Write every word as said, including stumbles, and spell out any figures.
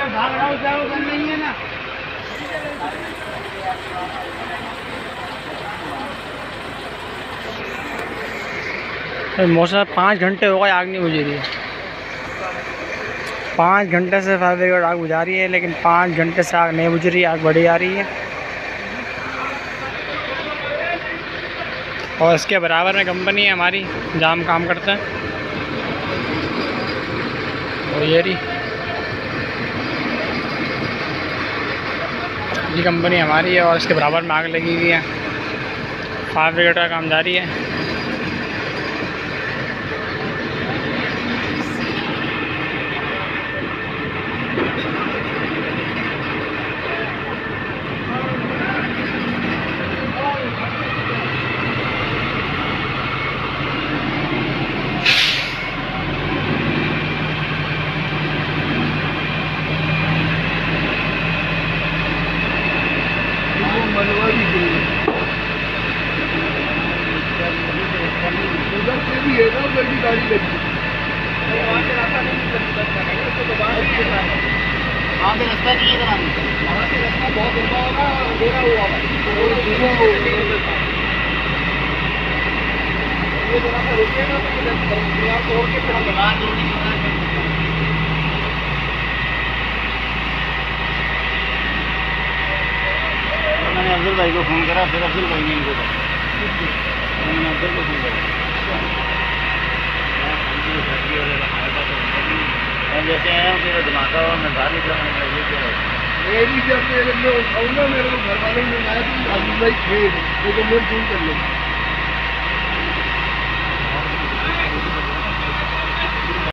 मौसम पाँच घंटे हो गए आग नहीं बुझ रही है। पाँच घंटे से फायर ब्रिगेड आग बुझा रही है, लेकिन पाँच घंटे से आग नहीं बुझ रही, आग बढ़ी जा रही है। और इसके बराबर में कंपनी है हमारी जहाँ हम काम करते हैं, और ये रही ये कंपनी हमारी है, और इसके बराबर में आग लगी हुई है। फायर ब्रिगेड का काम जारी है। उधर से भी है ना बड़ी गाड़ी लगी, वहाँ से रास्ता नहीं है, वहाँ से रास्ता नहीं है, वहाँ से रास्ता बहुत लंबा होगा और अंधेरा हुआ है, ये थोड़ा सा रुकेगा तो दीवार तोड़ के फिर दीवार तोड़ने की मैंने अफजल भाई को फ़ोन करा, फिर अफजल भाई ने इनको कहा, मैंने अफजल को फ़ोन करा। हम जैसे आए फिर धमाका और मैं बाहर निकला, मैं भी जब मेरे में उठाऊँगा मेरे को घर वालों ने आया तो अफजल भाई थे, तो मैं फ़ोन कर लूँगा।